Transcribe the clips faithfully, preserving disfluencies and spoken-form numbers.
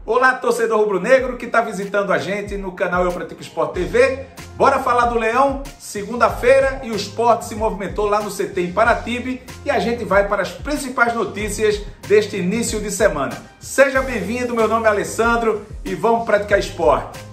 Olá, torcedor rubro-negro que está visitando a gente no canal Eu Pratico Esporte T V. Bora falar do Leão? Segunda-feira e o esporte se movimentou lá no C T em Paratibe e a gente vai para as principais notícias deste início de semana. Seja bem-vindo, meu nome é Alessandro e vamos praticar esporte.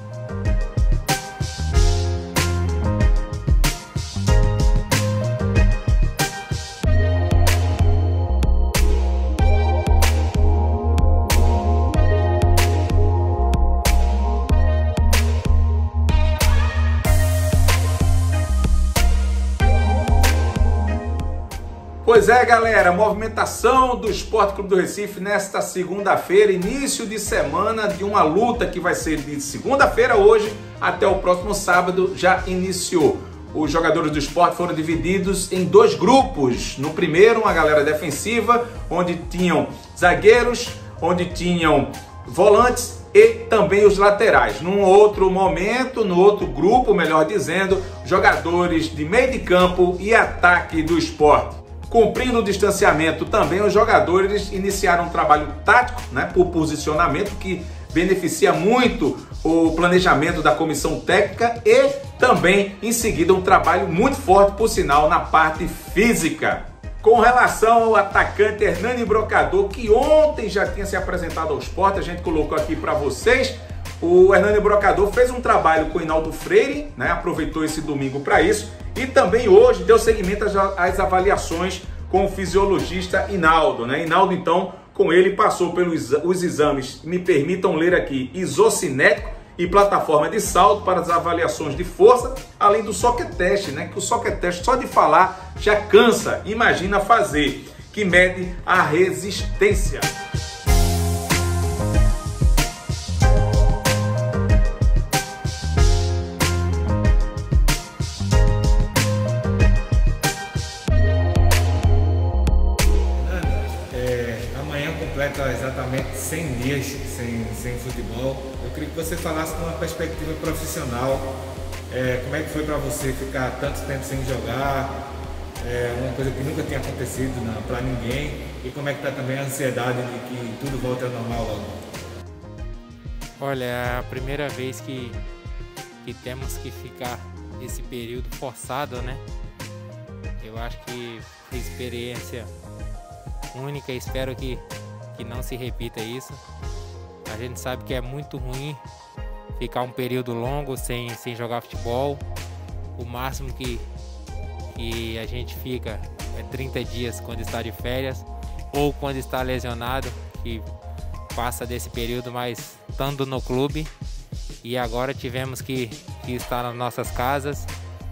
Pois é, galera, movimentação do Esporte Clube do Recife nesta segunda-feira, início de semana de uma luta que vai ser de segunda-feira hoje até o próximo sábado, já iniciou. Os jogadores do esporte foram divididos em dois grupos. No primeiro, uma galera defensiva, onde tinham zagueiros, onde tinham volantes e também os laterais. Num outro momento, no outro grupo, melhor dizendo, jogadores de meio de campo e ataque do esporte. Cumprindo o distanciamento também, os jogadores iniciaram um trabalho tático, né, por posicionamento, que beneficia muito o planejamento da comissão técnica e também, em seguida, um trabalho muito forte, por sinal, na parte física. Com relação ao atacante Hernani Brocador, que ontem já tinha se apresentado ao esporte, a gente colocou aqui para vocês. O Hernani Brocador fez um trabalho com o Hinaldo Freire, né, aproveitou esse domingo para isso, e também hoje deu seguimento às avaliações com o fisiologista Hinaldo. Né? Hinaldo, então, com ele passou pelos os exames, me permitam ler aqui, isocinético e plataforma de salto para as avaliações de força, além do soqueteste, né, que o soqueteste só de falar já cansa, imagina fazer, que mede a resistência. Completa exatamente cem dias sem, sem futebol. Eu queria que você falasse com uma perspectiva profissional, é, como é que foi para você ficar tanto tempo sem jogar, é, uma coisa que nunca tinha acontecido para ninguém, e como é que está também a ansiedade de que tudo volte ao normal logo? Olha, é a primeira vez que, que temos que ficar esse período forçado, né? Eu acho que foi experiência única, espero que que não se repita isso. A gente sabe que é muito ruim ficar um período longo sem, sem jogar futebol. O máximo que, que a gente fica é trinta dias quando está de férias ou quando está lesionado, que passa desse período, mas estando no clube. E agora tivemos que, que estar nas nossas casas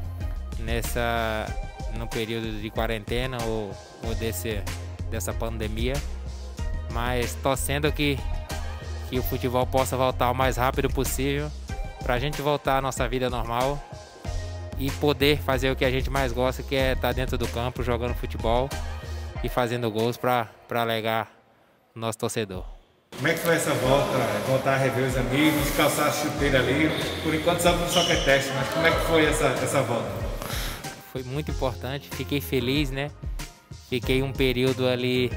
nessa, no período de quarentena ou, ou desse, dessa pandemia. Mas torcendo que, que o futebol possa voltar o mais rápido possível para a gente voltar à nossa vida normal e poder fazer o que a gente mais gosta, que é estar dentro do campo jogando futebol e fazendo gols para alegar o nosso torcedor. Como é que foi essa volta? Voltar a rever os amigos, calçar a chuteira ali, por enquanto só no soqueteste, mas como é que foi essa, essa volta? Foi muito importante, fiquei feliz, né? Fiquei um período ali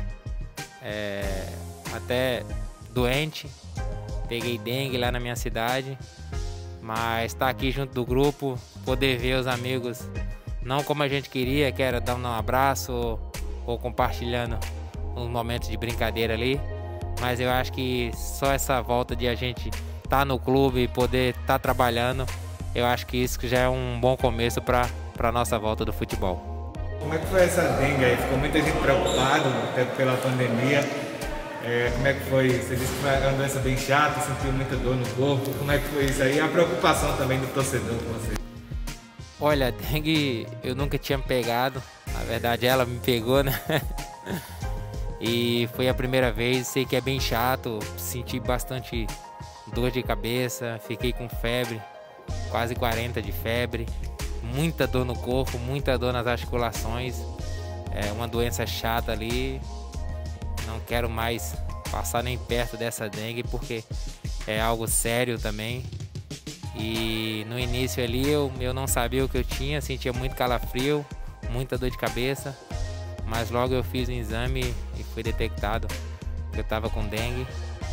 É, até doente, peguei dengue lá na minha cidade, mas estar aqui junto do grupo, poder ver os amigos, não como a gente queria, que era dar um abraço ou, ou compartilhando uns momentos de brincadeira ali, mas eu acho que só essa volta de a gente estar no clube e poder estar trabalhando, eu acho que isso já é um bom começo para a nossa volta do futebol. Como é que foi essa dengue aí? Ficou muita gente preocupada até pela pandemia. É, como é que foi? Você disse que foi uma doença bem chata, sentiu muita dor no corpo. Como é que foi isso aí? E a preocupação também do torcedor com você? Olha, dengue eu nunca tinha pegado. Na verdade ela me pegou, né? E foi a primeira vez, sei que é bem chato. Senti bastante dor de cabeça, fiquei com febre, quase quarenta de febre. Muita dor no corpo, muita dor nas articulações, é uma doença chata ali, não quero mais passar nem perto dessa dengue porque é algo sério também. E no início ali eu, eu não sabia o que eu tinha, sentia muito calafrio, muita dor de cabeça, mas logo eu fiz um exame e foi detectado que eu estava com dengue.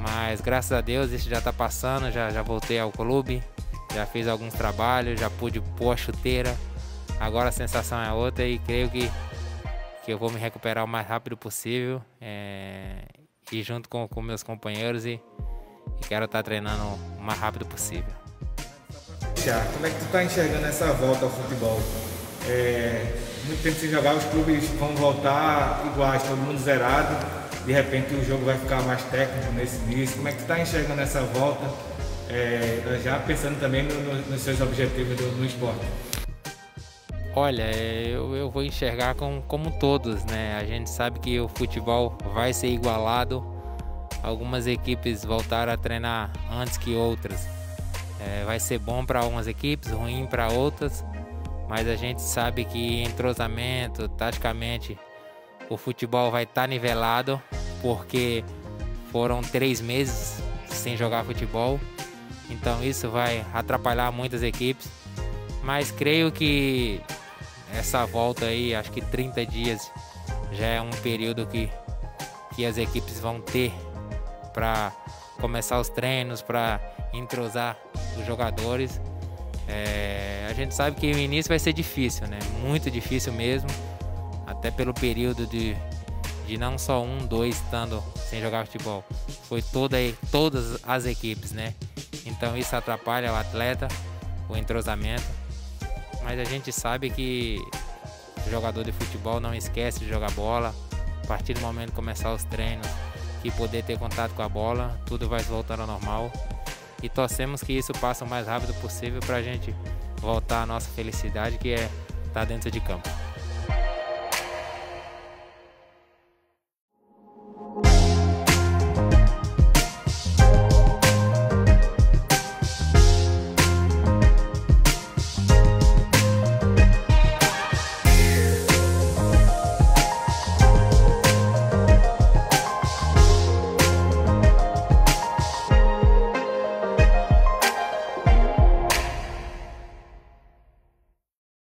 Mas graças a Deus isso já está passando, já, já voltei ao clube, já fiz alguns trabalhos, já pude pôr a chuteira. Agora a sensação é outra e creio que, que eu vou me recuperar o mais rápido possível, é, e junto com, com meus companheiros e, e quero estar treinando o mais rápido possível. Já, como é que tu está enxergando essa volta ao futebol? É, muito tempo sem jogar, os clubes vão voltar iguais, todo mundo zerado. De repente o jogo vai ficar mais técnico nesse início. Como é que tu está enxergando essa volta? É, já pensando também no, no, nos seus objetivos do, no esporte. Olha, eu, eu vou enxergar com, como todos, né? A gente sabe que o futebol vai ser igualado. Algumas equipes voltaram a treinar antes que outras. É, vai ser bom para algumas equipes, ruim para outras. Mas a gente sabe que entrosamento, taticamente, o futebol vai estar nivelado, porque foram três meses sem jogar futebol. Então isso vai atrapalhar muitas equipes. Mas creio que essa volta aí, acho que trinta dias, já é um período que, que as equipes vão ter para começar os treinos, para entrosar os jogadores. É, a gente sabe que o início vai ser difícil, né? Muito difícil mesmo, até pelo período de, de não só um, dois estando sem jogar futebol, foi toda, todas as equipes, né? Então isso atrapalha o atleta, o entrosamento, mas a gente sabe que o jogador de futebol não esquece de jogar bola. A partir do momento que começar os treinos e poder ter contato com a bola, tudo vai voltando ao normal. E torcemos que isso passe o mais rápido possível para a gente voltar à nossa felicidade, que é estar dentro de campo.